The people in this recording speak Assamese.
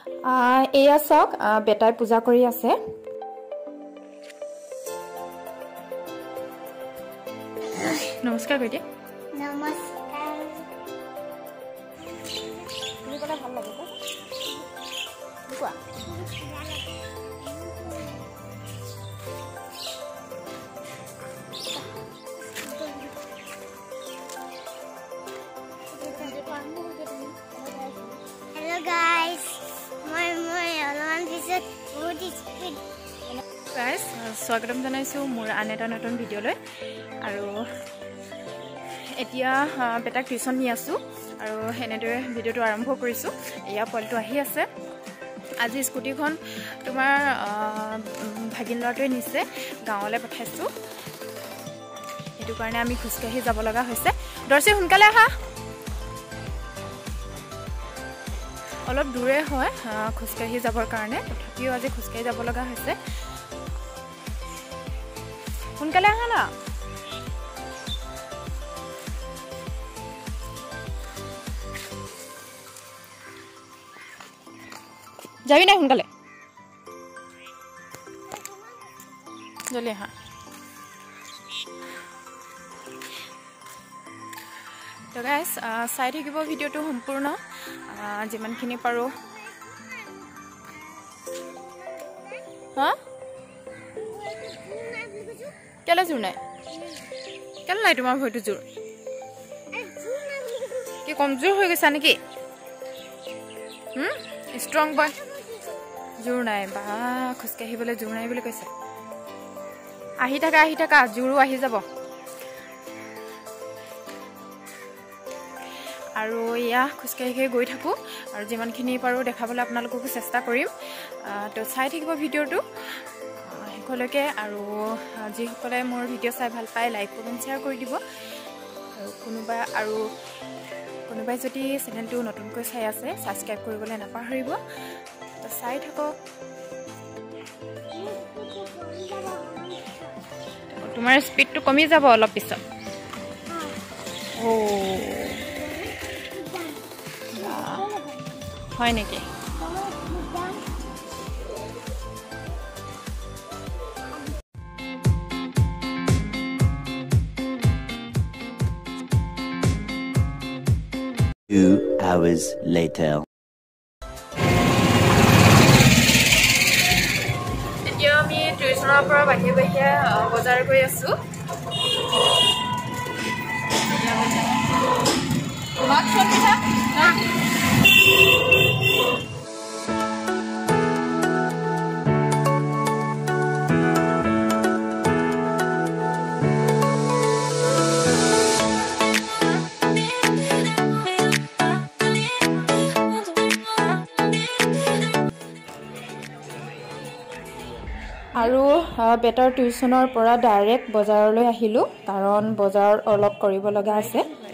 এয়া চাওক বেটাই পূজা কৰি আছে নমস্কাৰ বেটি নমস্কাৰ তুমি ক'লে ভাল লাগে কোৱা Hello guys, মই অলমান পিছত বহুত স্পীড গাইজ স্বাগতম জনাইছোঁ মোৰ আন এটা নতুন ভিডিঅ'লৈ আৰু এতিয়া বেটাক টিউশ্যন নি আছোঁ আৰু এনেদৰে ভিডিঅ'টো আৰম্ভ কৰিছোঁ এয়া পোৱালিটো আহি আছে আজি স্কুটিখন তোমাৰ ভাগিন ল'ৰাটোৱে নিছে গাঁৱলৈ পঠাইছোঁ সেইটো কাৰণে আমি খোজকাঢ়ি যাব লগা হৈছে দৰ্শী সোনকালে আহা অলপ দূৰে হয় খোজকাঢ়ি যাবৰ কাৰণে তথাপিও আজি খোজকাঢ়ি যাব লগা হৈছে সোনকালে আহা না যাবি নাই সোনকালে জলদি আহা তো গাইজ চাই থাকিব ভিডিঅ'টো সম্পূৰ্ণ যিমানখিনি পাৰোঁ হা কেলে জোৰ নাই কেলে নাই তোমাৰ ভৰিটো জোৰ কি কমজোৰ হৈ গৈছা নেকি ষ্ট্ৰং বয় জোৰ নাই বা খোজকাঢ়িবলৈ জোৰ নাই বুলি কৈছে আহি থাকা জোৰো আহি যাব আৰু এয়া খোজকাঢ়ি গৈ থাকোঁ আৰু যিমানখিনি পাৰোঁ দেখাবলৈ আপোনালোককো চেষ্টা কৰিম তো চাই থাকিব ভিডিঅ'টো শেষলৈকে আৰু যিসকলে মোৰ ভিডিঅ' চাই ভাল পায় লাইক কমেণ্ট শ্বেয়াৰ কৰি দিব আৰু কোনোবাই যদি চেনেলটো নতুনকৈ চাই আছে ছাবস্ক্ৰাইব কৰিবলৈ নাপাহৰিব তো চাই থাকক তোমাৰ স্পীডটো কমি যাব অলপ পিছত হয় নেকি Few hours later. এতিয়া আমি টিউশ্যনৰ পৰা বাহিৰে বজাৰ কৰি আছোঁ আৰু বেটাৰ টিউশ্যনৰ পৰা ডাইৰেক্ট বজাৰলৈ আহিলোঁ কাৰণ বজাৰ অলপ কৰিব লগা আছে